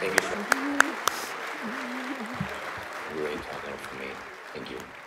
Thank you so much. Really talking for me. Thank you.